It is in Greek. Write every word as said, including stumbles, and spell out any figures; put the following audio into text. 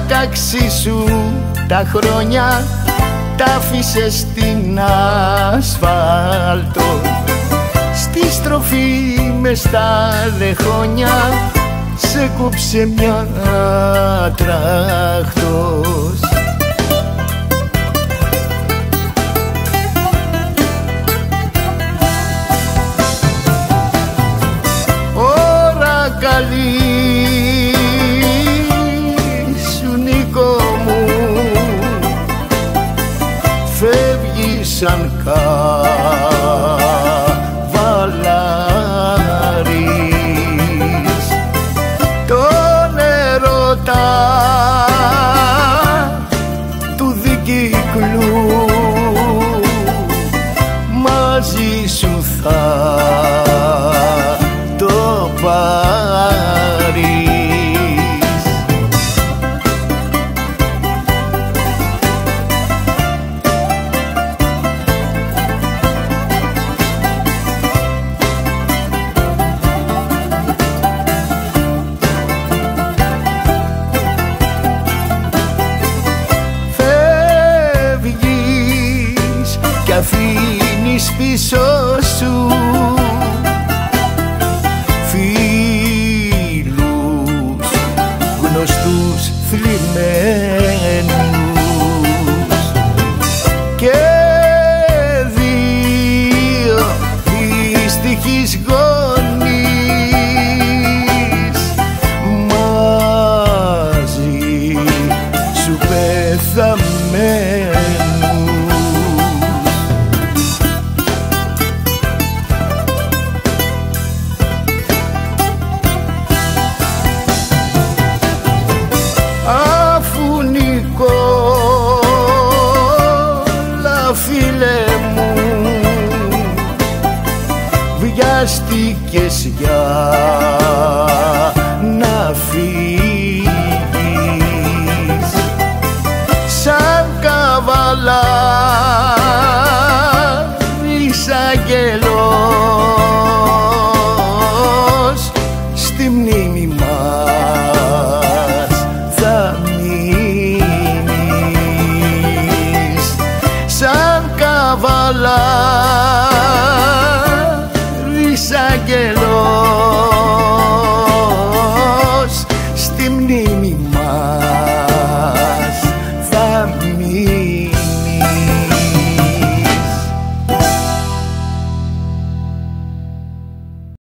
δεκάξι σου τα χρόνια τα άφησες στην ασφάλτο. Στη στροφή μες στα λεχόνια σε κόψε μια τράχτος. Ώρα καλή σου Νίκο μου, φεύγεις σαν καβαλάρης. Τον ερώτα του δικύκλου μαζί σου θα το πάρεις. Φεύγεις κι αφήνεις πίσω σου φίλους γνωστούς θλιμμένους και δύο δυστυχείς γονείς μαζί σου πεθαμένους. Φίλε μου, βιάστηκες για να φύγεις σαν καβαλάρης αγγελός. Στη μνήμη μας θα μείνεις σαν καβαλάρης αγγελός.